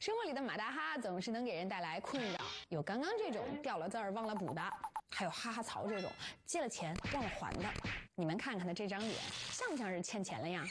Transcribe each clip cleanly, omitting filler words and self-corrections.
生活里的马大哈总是能给人带来困扰，有刚刚这种掉了字儿忘了补的，还有哈哈曹这种借了钱忘了还的。你们看看他这张脸，像不像是欠钱了呀？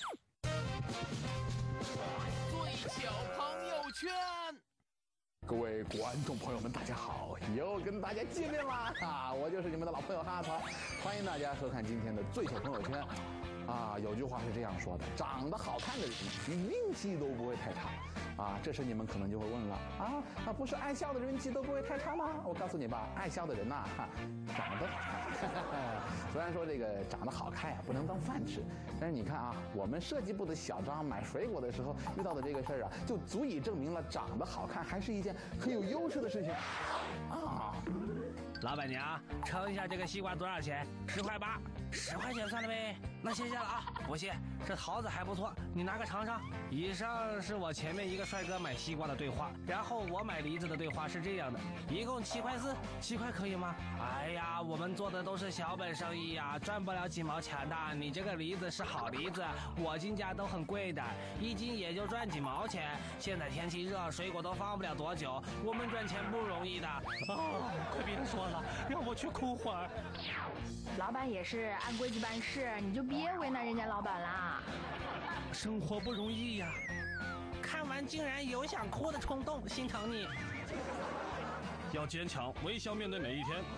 最巧朋友圈。 各位观众朋友们，大家好，又跟大家见面啦！我就是你们的老朋友哈哈曹，欢迎大家收看今天的最小朋友圈。有句话是这样说的：长得好看的人，运气都不会太差。这时你们可能就会问了那不是爱笑的人气都不会太差吗？我告诉你吧，爱笑的人呐，长得好看。虽然说这个长得好看呀，不能当饭吃，但是你看我们设计部的小张买水果的时候遇到的这个事儿就足以证明了长得好看还是一件很有优势的事情老板娘，称一下这个西瓜多少钱？10块8。10块钱算了呗。那谢谢了啊。不谢，这桃子还不错，你拿个尝尝。以上是我前面一个帅哥买西瓜的对话，然后我买梨子的对话是这样的，一共7块4，7块可以吗？哎呀，我们做的都是小本生意呀，赚不了几毛钱的。你这个梨子是好梨子，我进价都很贵的，1斤也就赚几毛钱。现在天气热，水果都放不了多久，我们赚钱不容易的。快别说了，让我去哭会儿。 老板也是按规矩办事，你就别为难人家老板啦。 生活不容易呀，看完竟然有想哭的冲动，心疼你。要坚强，微笑面对每一天。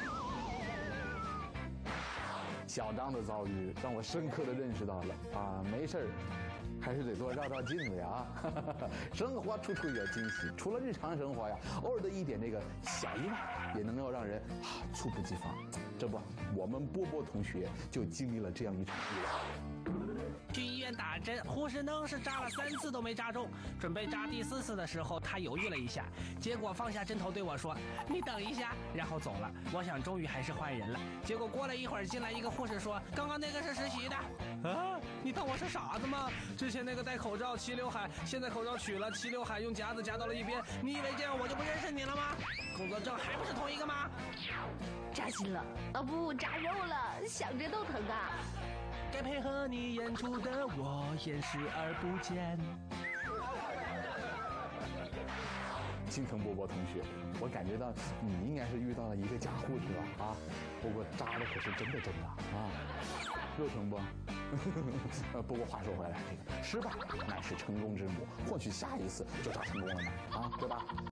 小张的遭遇让我深刻的认识到了没事儿还是得多照照镜子呀生活处处有惊喜，除了日常生活呀，偶尔的一点这个小意外也能够让人猝不及防。这不，我们波波同学就经历了这样一场意外。 去医院打针，护士愣是扎了3次都没扎中，准备扎第4次的时候，他犹豫了一下，结果放下针头对我说：“你等一下。”然后走了。我想终于还是换人了。结果过了一会儿，进来一个护士说：“刚刚那个是实习的。”你当我是傻子吗？之前那个戴口罩齐刘海，现在口罩取了，齐刘海用夹子夹到了一边，你以为这样我就不认识你了吗？工作证还不是同一个吗？ 扎心了不，扎肉了，想着都疼啊。 该配合你演出的我演视而不见。 心疼波波同学，我感觉到你应该是遇到了一个假护士吧不过扎的可是真的肉疼不不过话说回来，这个失败乃是成功之母，或许下一次就扎成功了呢对吧？